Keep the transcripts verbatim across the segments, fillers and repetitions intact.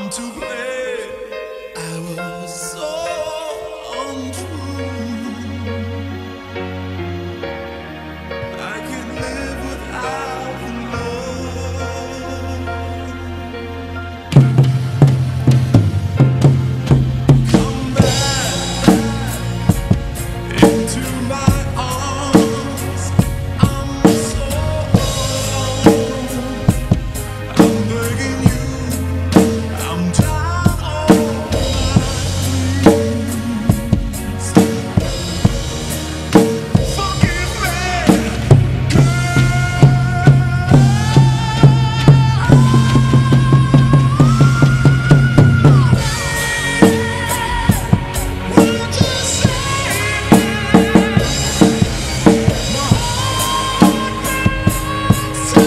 I'm too glad I was so untrue. I can't live without the love. Come back into my arms. I'm so alone. I'm begging you. I'm down on my knees. Forgive me, would you save me? My heart belongs to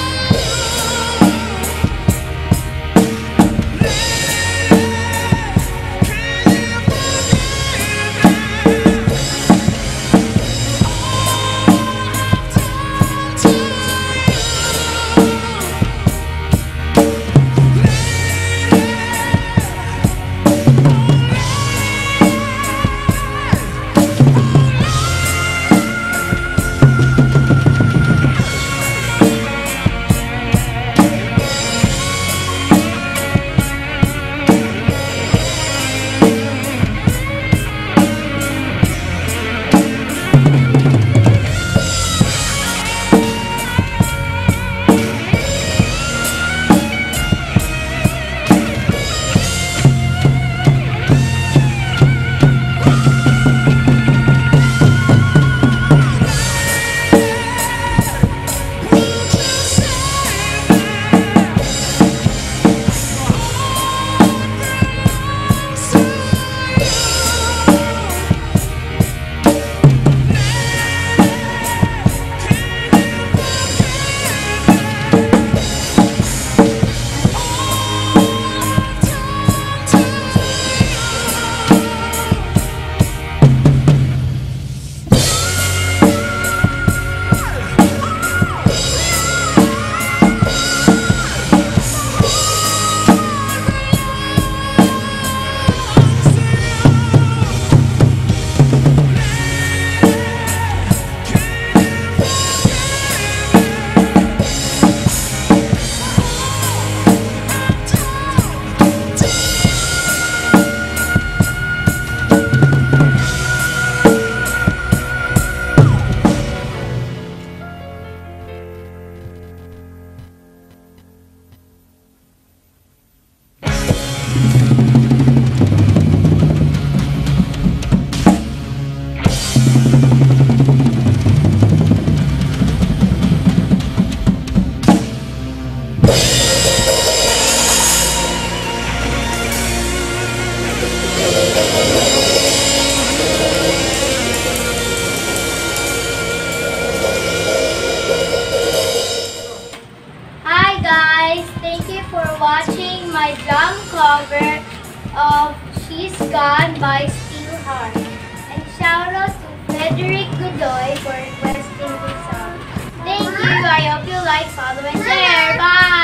Hi guys, thank you for watching my drum cover of She's Gone by Steelheart. And shout out to Frederick Godoy for requesting this song. Thank you, I hope you like, follow, and share. Bye!